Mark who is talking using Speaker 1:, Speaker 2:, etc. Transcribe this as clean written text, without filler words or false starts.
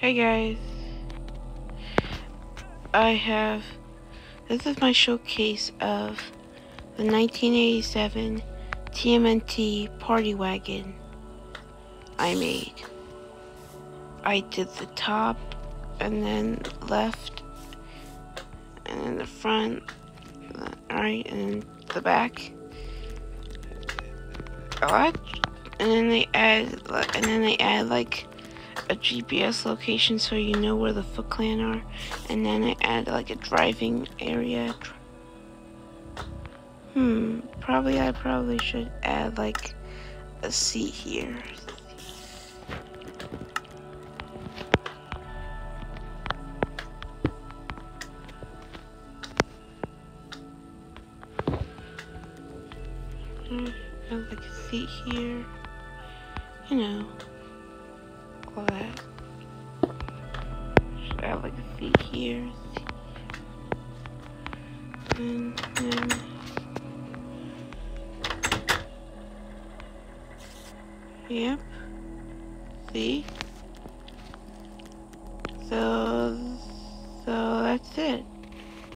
Speaker 1: Hey guys, this is my showcase of the 1987 TMNT party wagon I made. I did the top, and then left, and then the front, right, and the back. And then they add like a GPS location so you know where the Foot Clan are, and then I add like a driving area. I probably should add like a seat here. Add like a seat here, you know, all that. Should add like a seat here, and then yep. See? So that's it.